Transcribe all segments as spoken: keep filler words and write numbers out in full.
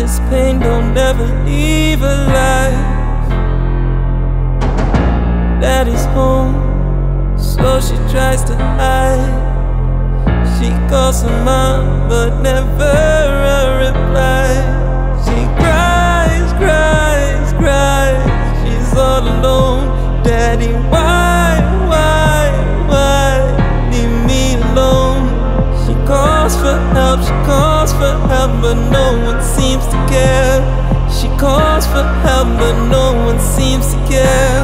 This pain don't ever leave her life. Daddy's home, so she tries to hide. She calls her mom, but never a reply. She cries, cries, cries. She's all alone. Daddy, why, why, why leave me alone? She calls for help, she calls for help, but no one seems to care. She calls for help, but no one seems to care.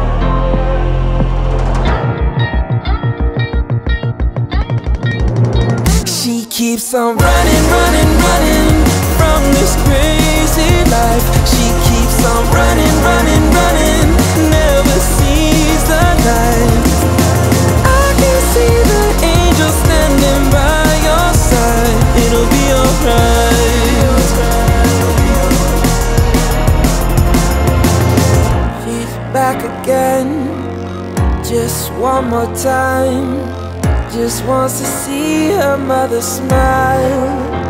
She keeps on running, running, running from this crazy life. She keeps on running, running, running, never sees the light. I can see the angel standing by your side. It'll be alright. She's back again, just one more time. Just wants to see her mother smile.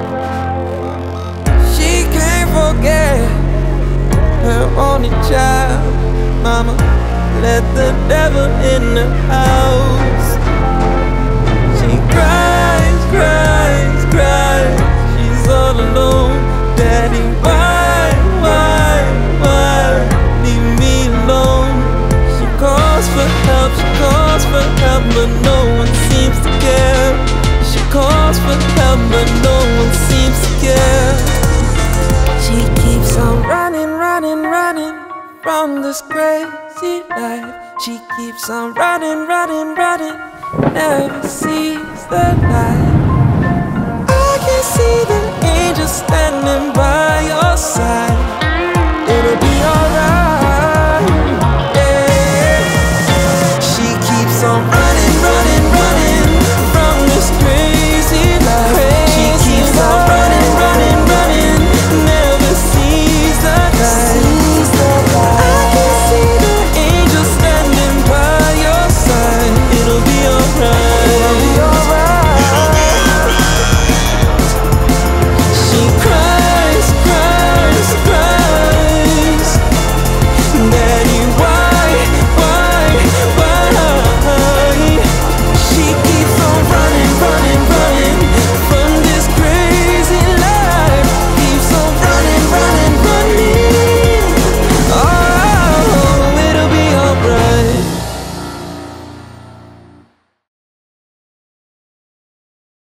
She can't forget her only child. Mama, let the devil in the house. She cries, cries, cries. She's all alone. Daddy, why, why, why leave me alone? She calls for help, she calls for help, but no one seems to care. She calls for help, but no one seems to care. She keeps on running, running, running from this crazy life. She keeps on running, running, running, never sees the light.